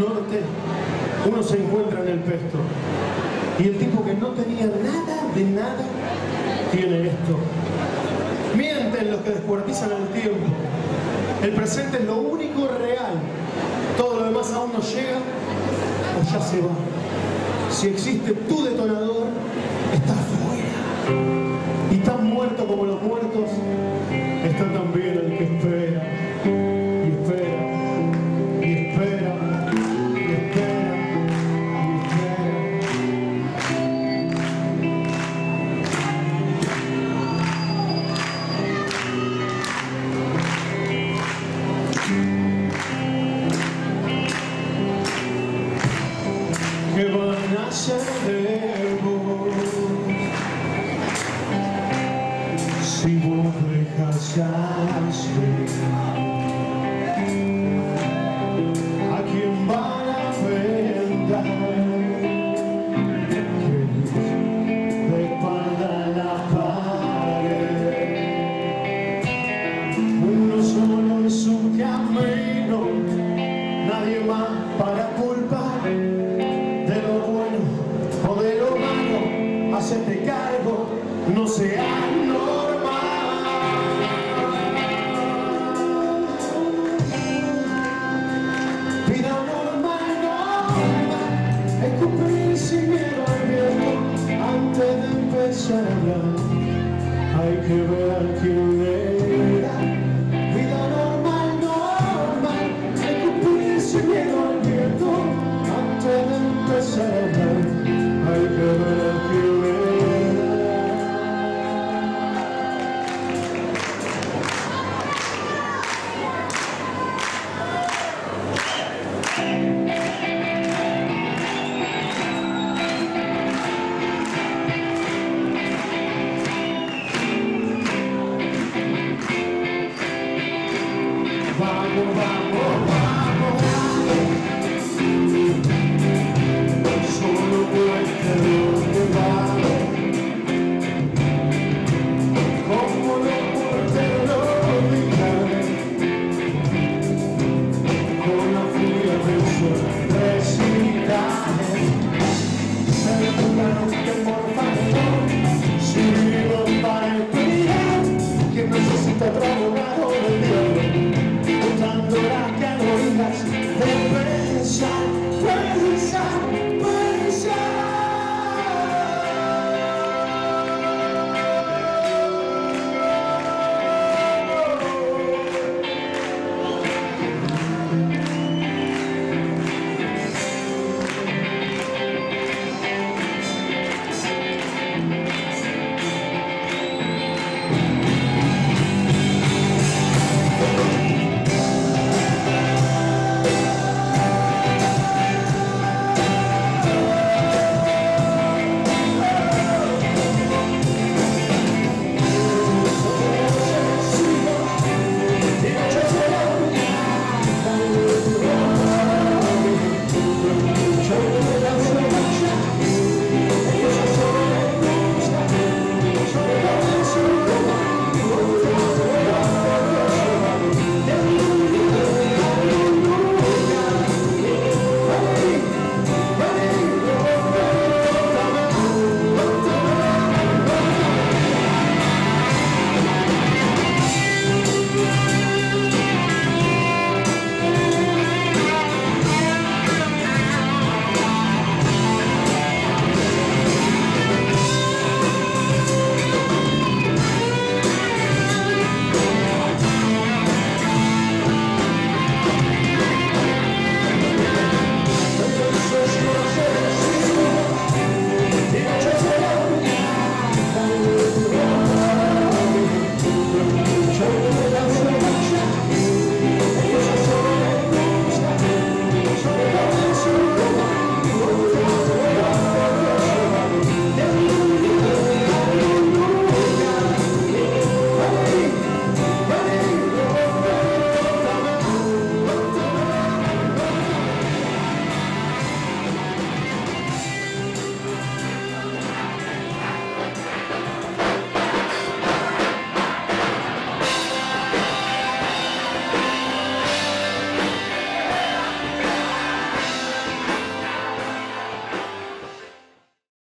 norte, uno se encuentra en el Pesto. Y el tipo que no tenía nada de nada, tiene esto. Mienten los que descuartizan el tiempo. El presente es lo único real. Todo lo demás aún no llega o ya se va. Si existe tu detonador, estás fuera. Y tan muerto como los muertos, está también el que espera. Y espera. Y espera. Y espera. ¿Qué van a hacer de vos si vos dejas así? ¿A quién van a vendar? De espalda a la pared. Uno solo en su camino, nadie más para culpar. De lo bueno o de lo malo, hacete cargo, no seas normal. Vida normal, normal, escupir sin miedo al viento antes de empezar a hablar. Hay que ver a quién le